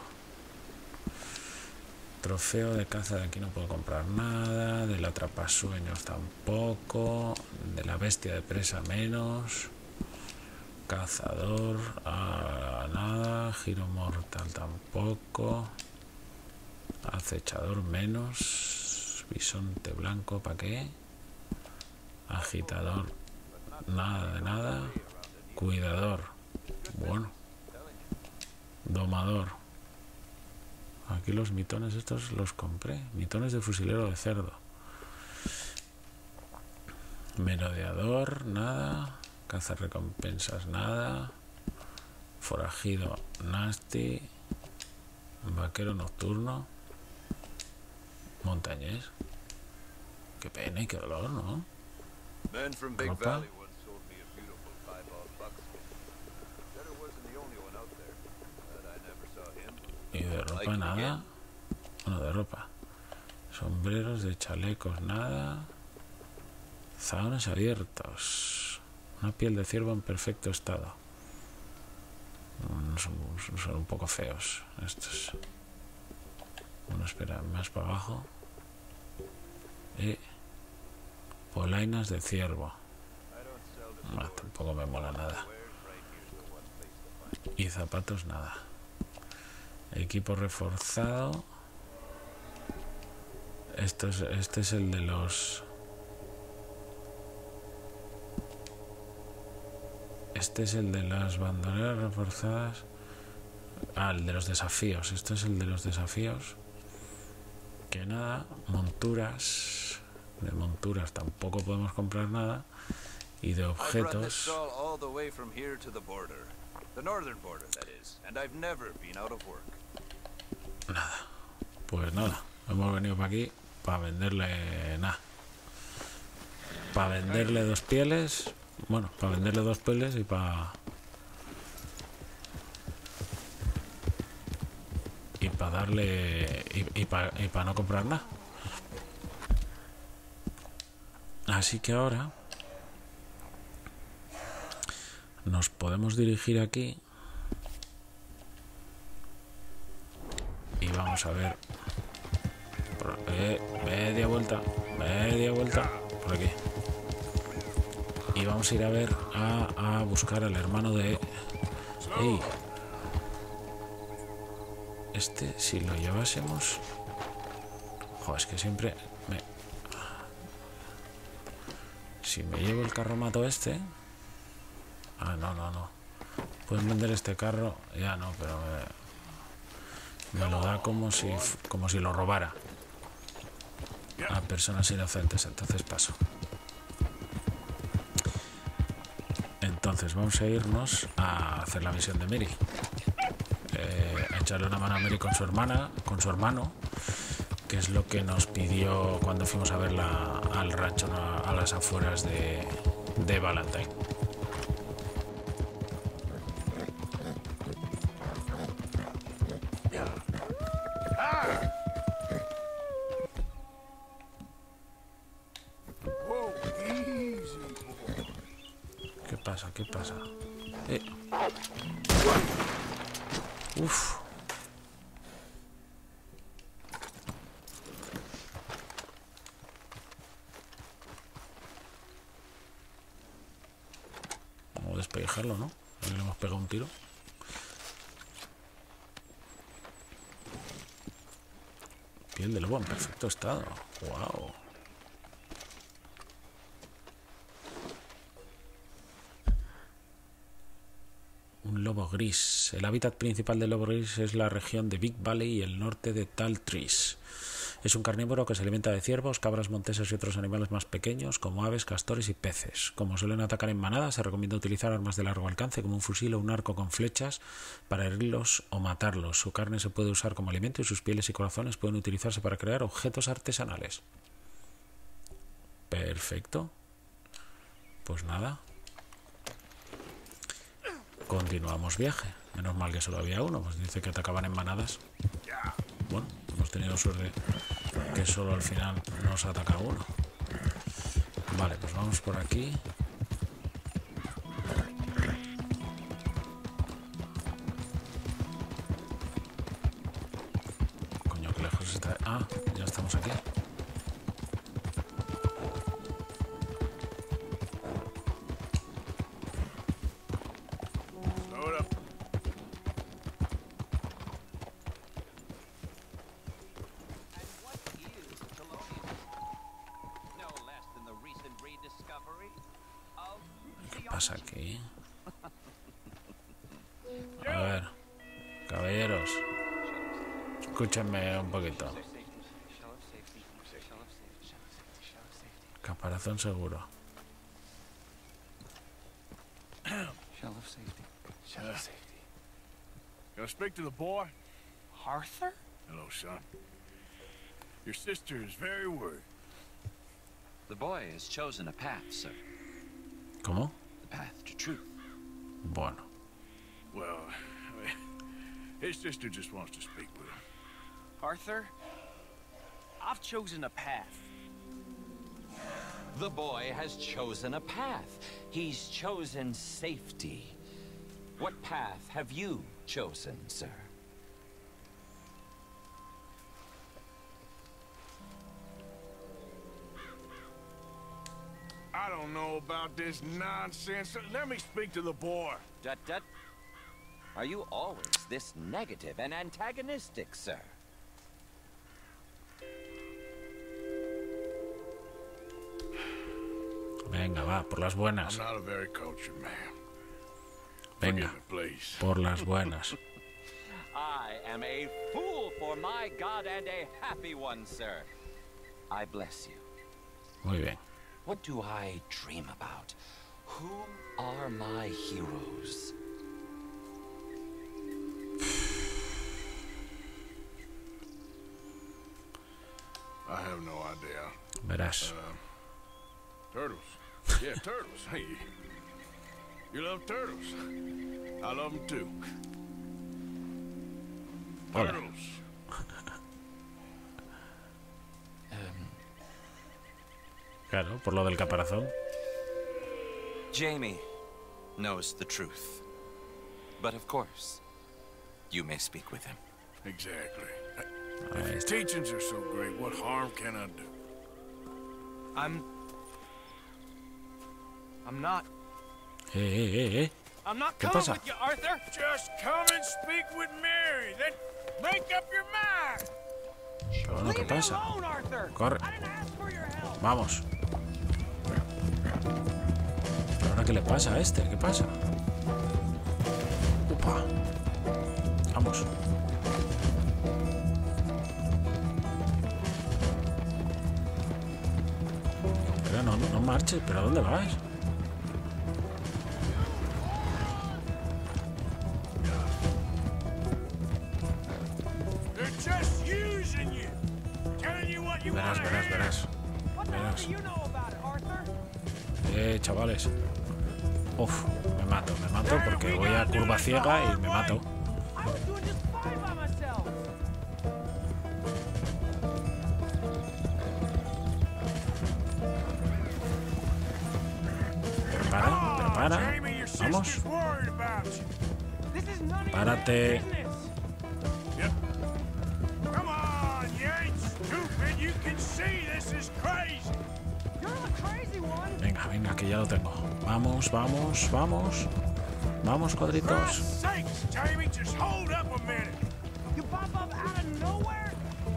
S1: Trofeo de caza, de aquí no puedo comprar nada. Del atrapasueños tampoco. De la bestia de presa menos. Cazador, nada. Giro mortal tampoco. Acechador menos. Bisonte blanco, ¿para qué? Agitador, nada de nada. Cuidador, bueno. Domador. Aquí los mitones estos los compré. Mitones de fusilero de cerdo. Merodeador, nada. Cazarrecompensas, nada. Forajido, nasty. Vaquero nocturno. Montañés. Qué pena y qué dolor, ¿no? Ropa. Y de ropa nada. Bueno, de ropa. Sombreros, de chalecos nada. Zahones abiertos. Una piel de ciervo en perfecto estado. Son un poco feos estos. Bueno, espera, más para abajo. Polainas de ciervo. No, tampoco me mola nada. Y zapatos nada. Equipo reforzado. Este es el de los... Este es el de las bandoleras reforzadas. Ah, el de los desafíos. Este es el de los desafíos. Que nada, monturas. De monturas tampoco podemos comprar nada. Y de objetos... Nada. Pues nada. Hemos venido para aquí para venderle nada. Para venderle 2 pieles. Bueno, para venderle 2 pieles y para... Y para darle... Y para no comprar nada. Así que ahora... Nos podemos dirigir aquí. Y vamos a ver... media vuelta. Por aquí. Y vamos a ir a ver a buscar al hermano de... ¡Ey! Este, si lo llevásemos... Joder, es que siempre Si me llevo el carromato este... Ah, no. Pueden vender este carro... Ya no, pero... me lo da como si lo robara a personas inocentes. Entonces paso. Entonces vamos a irnos a hacer la misión de Mary, a echarle una mano a Mary con su hermano, que es lo que nos pidió cuando fuimos a verla al rancho, a las afueras de Valentine. ¿Qué pasa? Uf. Vamos a despellejarlo, ¿no? Ahí le hemos pegado un tiro. Piel de lobo en perfecto estado. Wow. Un lobo gris. El hábitat principal del lobo gris es la región de Big Valley y el norte de Tall Trees. Es un carnívoro que se alimenta de ciervos, cabras monteses y otros animales más pequeños, como aves, castores y peces. Como suelen atacar en manadas, se recomienda utilizar armas de largo alcance, como un fusil o un arco con flechas, para herirlos o matarlos. Su carne se puede usar como alimento y sus pieles y corazones pueden utilizarse para crear objetos artesanales. Perfecto. Pues nada. Continuamos viaje. Menos mal que solo había uno, pues dice que atacaban en manadas. Bueno, hemos tenido suerte que solo al final nos ataca uno. Vale, pues vamos por aquí. Coño, qué lejos está. Ah, ya estamos aquí. Aquí. A ver, caballeros, escúchenme un poquito. Caparazón seguro.
S4: Shell of safety. Gonna speak to the boy?
S11: Arthur?
S4: Hello, son. Your sister is very worried.
S11: The boy has chosen a path, sir.
S1: ¿Cómo?
S11: Path to truth.
S1: Bueno.
S4: Well, his sister just wants to speak with him.
S11: Arthur, I've chosen a path. The boy has chosen a path. He's chosen safety. What path have you chosen, sir?
S4: I don't know about this nonsense. Let me speak to the boy.
S11: Dut. Are you always this negative and antagonistic, sir?
S1: Venga, va, por las buenas.
S4: I'm not a very cultured man.
S1: Venga, por las buenas.
S11: I am a fool for my God and a happy one, sir. I bless you.
S1: Muy bien.
S11: What do I dream about? Who are my heroes?
S4: I have no idea.
S1: Verás.
S4: Turtles. Yeah, turtles. Hey, you love turtles. I love them too.
S1: Hola.
S4: Turtles.
S1: Claro, por lo del caparazón.
S11: Jamie knows the truth. But of course, you may speak with him.
S4: Exactly. If your teachings are so great, what harm can I do?
S9: I'm not. I'm not
S1: ¿Qué
S9: coming
S1: pasa?
S9: with you, Arthur.
S4: Just come and speak with Mary, then make up your mind.
S1: Pero bueno, ¿qué pasa?
S9: Alone, Arthur.
S1: Corre.
S9: I didn't ask for your help.
S1: Vamos. ¿Pero ahora qué le pasa a este? ¿Qué pasa? Upa. Vamos. Pero no marches. ¿Pero a dónde vas?
S4: They're just using you. Telling you what you want to hear.
S1: Verás.
S9: What the hell do you know about it, Arthur?
S1: Chavales. Uf, me mato porque voy a curva ciega y me mato.
S9: I was doing just fine by myself.
S1: Pero para.
S4: Jamie, your
S1: Vamos.
S4: sister's worried about you.
S9: This is none of your
S1: Párate.
S9: business.
S4: Yep. Come on, you ain't stupid. You can see this is crazy.
S9: You're the crazy one.
S1: Venga, que ya lo tengo. Vamos. Vamos,
S4: For
S1: cuadritos.
S4: sakes, Jamie, just hold up a minute.
S9: You pop up out of nowhere.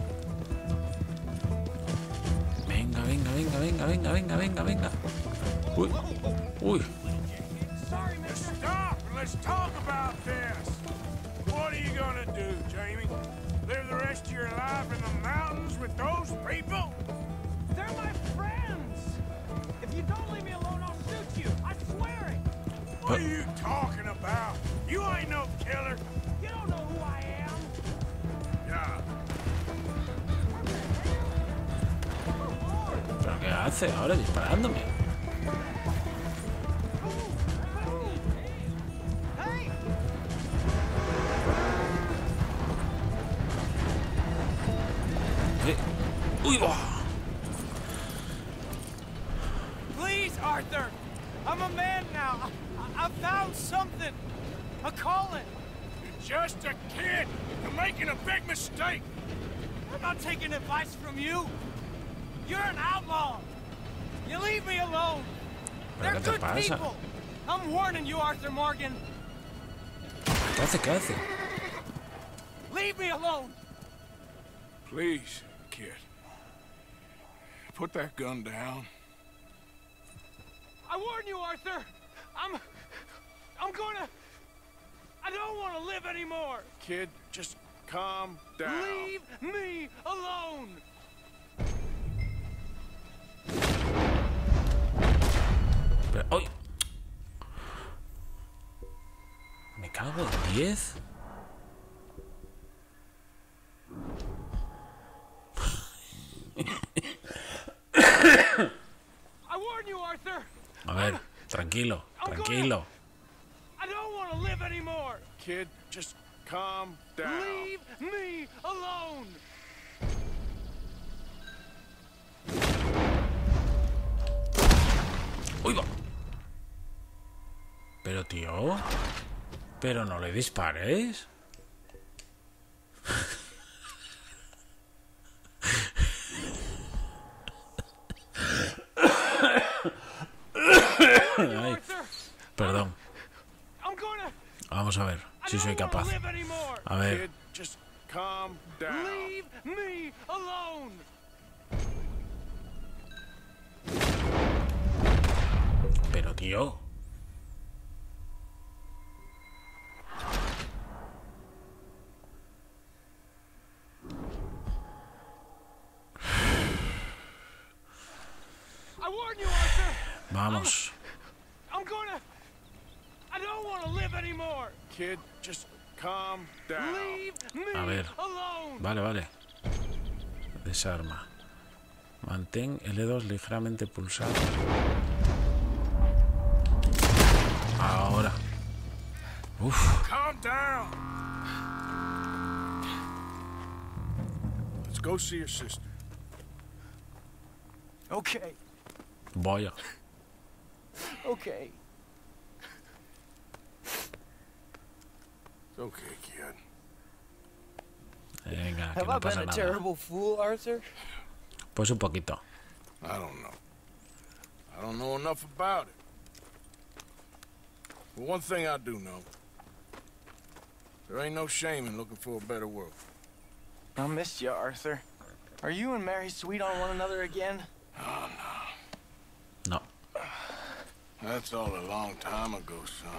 S1: Venga. Uy.
S9: Sorry,
S4: Just
S9: mister.
S4: stop and let's talk about this. What are you gonna do, Jamie? Live the rest of your life in the mountains with those people?
S9: They're my friends. If you don't leave me alone, I'll shoot you. I swear it.
S4: What are you talking about? You ain't no killer.
S9: You don't know who I am.
S4: Yeah.
S1: ¿Pero qué hace ahora disparándome?
S9: Hey!
S1: Uy, ¡oh!
S9: Please, Arthur. I'm a man now. I found something. A calling.
S4: You're just a kid. You're making a big mistake.
S9: I'm not taking advice from you. You're an outlaw. You leave me alone. They're
S1: ¿Pero qué te
S9: good
S1: pasa?
S9: people. I'm warning you, Arthur Morgan.
S1: ¿Qué hace?
S9: Leave me alone.
S4: Please, kid. Put that gun down.
S9: I warn you, Arthur. I'm gonna. I don't want to live anymore.
S4: Kid, just calm down.
S9: Leave me alone.
S1: Pero, ¡ay! Me cago en 10.
S9: I warn you, Arthur.
S1: A ver, tranquilo.
S9: I don't want to live anymore.
S4: Kid, just calm down.
S9: Leave me alone.
S1: ¡Uy, va! Pero, tío. Pero no le dispares. Ay, perdón. Vamos a ver si soy capaz. A ver.
S4: Kid, just calm down.
S9: Leave me alone.
S1: Pero, tío.
S4: I warn you, Arthur.
S1: Vamos.
S4: I don't want to live anymore. Kid, just calm down. Leave me alone.
S1: Vale. Desarma. Mantén L2 ligeramente pulsado. Ahora. Uf.
S4: Calm down. Let's go see your sister.
S9: Okay.
S1: Vaya.
S9: Okay.
S4: It's okay, kid.
S1: Venga, que
S9: Have
S1: no
S9: I
S1: pasa
S9: been a
S1: nada.
S9: terrible fool, Arthur?
S1: Pues un poquito.
S4: I don't know. I don't know enough about it. But one thing I do know. There ain't no shame in looking for a better world.
S9: I missed you, Arthur. Are you and Mary sweet on one another again?
S4: Oh,
S1: No.
S4: that's all a long time ago, son.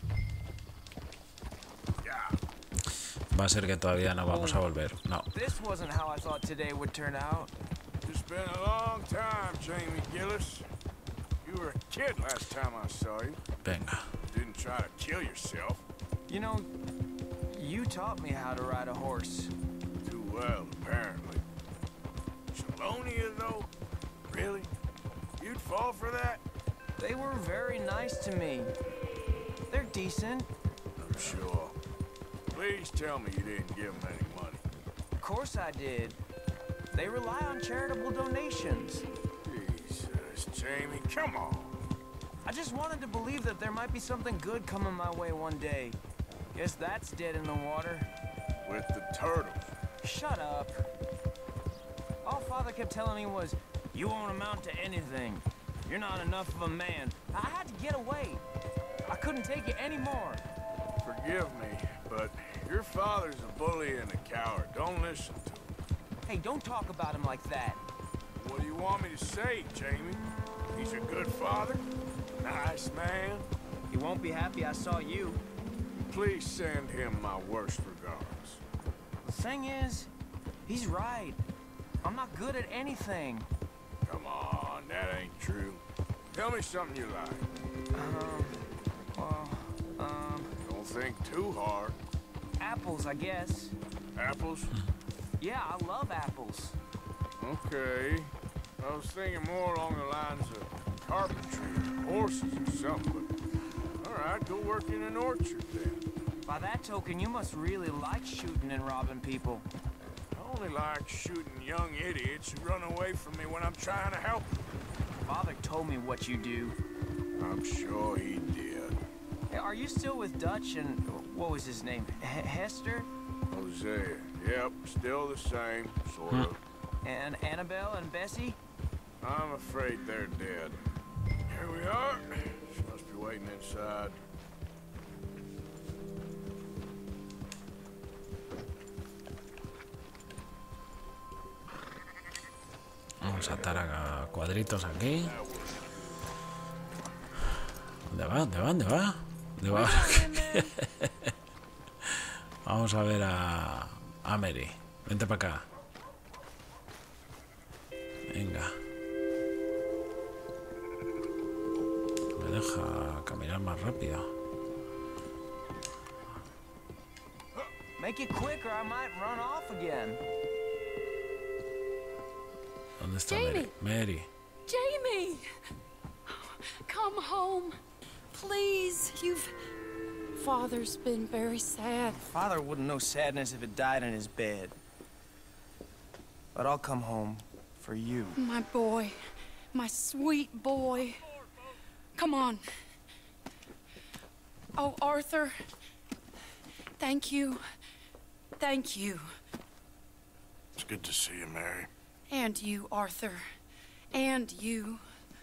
S1: Va a ser que todavía no vamos a volver. No.
S9: This wasn't how I thought today would turn out.
S4: It's been a long time, Jamie Gillis. You were a kid last time I saw you.
S1: Venga.
S4: Didn't try to kill yourself.
S9: You know, you taught me how to ride a horse.
S4: Too well, apparently. Chelonia, though? Really? You'd fall for that?
S9: They were very nice to me. They're decent.
S4: I'm sure. Please tell me you didn't give them any money.
S9: Of course I did. They rely on charitable donations.
S4: Jesus, Jamie, come on.
S9: I just wanted to believe that there might be something good coming my way one day. Guess that's dead in the water.
S4: With the turtles.
S9: Shut up. All Father kept telling me was, you won't amount to anything. You're not enough of a man. I had to get away. I couldn't take it anymore.
S4: Forgive me, but your father's a bully and a coward. Don't listen to him.
S9: Hey, don't talk about him like that.
S4: What do you want me to say, Jamie? He's a good father? Nice man?
S9: He won't be happy I saw you.
S4: Please send him my worst regards.
S9: The thing is, he's right. I'm not good at anything.
S4: Come on, that ain't true. Tell me something you like. Don't think too hard.
S9: Apples, I guess.
S4: Apples?
S9: Yeah, I love apples.
S4: Okay. I was thinking more along the lines of carpentry, horses or something, but... Alright, go work in an orchard then.
S9: By that token, you must really like shooting and robbing people.
S4: I only like shooting young idiots who run away from me when I'm trying to help them.
S9: Father told me what you do.
S4: I'm sure he did.
S9: Hey, are you still with Dutch and... what was his name? Hester?
S4: Hosea. Yep, still the same, sort of.
S9: And Annabelle and Bessie?
S4: I'm afraid they're dead. Here we are. She must be waiting inside.
S1: Vamos a atar a cuadritos aquí. ¿Dónde va? ¿Dónde va? ¿Dónde va? ¿Dónde va? Vamos a ver a Mary. Vente para acá. Venga. Me deja caminar más rápido.
S9: Make it quick or I might run off again.
S1: ¿Dónde está
S2: Jamie.
S1: Mary?
S2: Jamie! Come home. Please. Father's been very sad.
S9: Father wouldn't know sadness if it died in his bed. But I'll come home for you.
S2: My boy. My sweet boy. Come on. Oh, Arthur. Thank you. Thank you.
S4: It's good to see you, Mary.
S2: And you, Arthur. And you.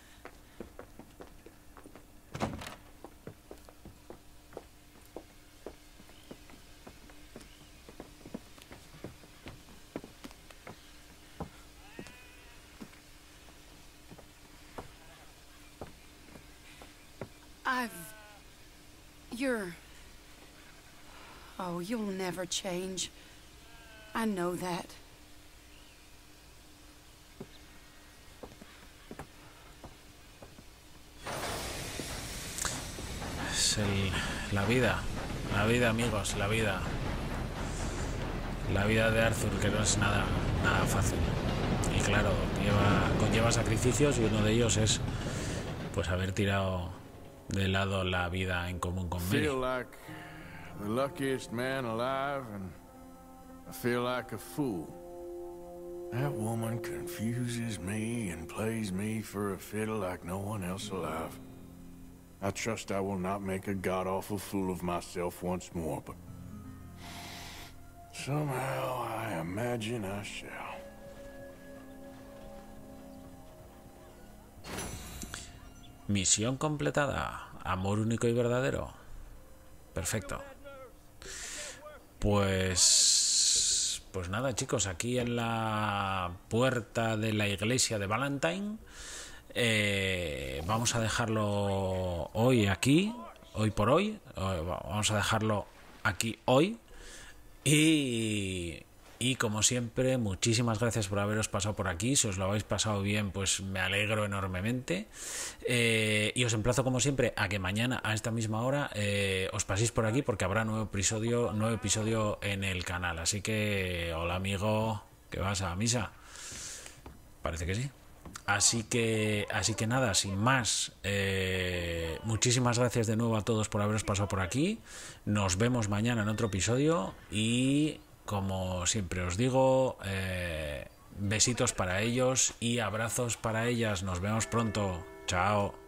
S2: Oh, you'll never change. I know that.
S1: es la vida. La vida, amigos, la vida. La vida de Arthur, que no es nada fácil. Y claro, conlleva sacrificios, y uno de ellos es pues haber tirado de lado la vida en común con Mary.
S4: Feel like the luckiest man alive, and I feel like a fool. That woman confuses me and plays me for a fiddle like no one else alive. I trust I will not make a god-awful fool of myself once more, but somehow I imagine I shall.
S1: Misión completada. Amor único y verdadero. Perfecto. Pues nada, chicos, aquí en la puerta de la iglesia de Valentine. Vamos a dejarlo hoy aquí, hoy por hoy. Vamos a dejarlo aquí hoy. Y como siempre, muchísimas gracias por haberos pasado por aquí. Si os lo habéis pasado bien, pues me alegro enormemente. Y os emplazo, como siempre, a que mañana a esta misma hora os paséis por aquí, porque habrá nuevo episodio en el canal. Así que, hola amigo, ¿que vas a misa? Parece que sí. Así que nada, sin más, muchísimas gracias de nuevo a todos por haberos pasado por aquí. Nos vemos mañana en otro episodio y, como siempre os digo, besitos para ellos y abrazos para ellas. Nos vemos pronto. Chao.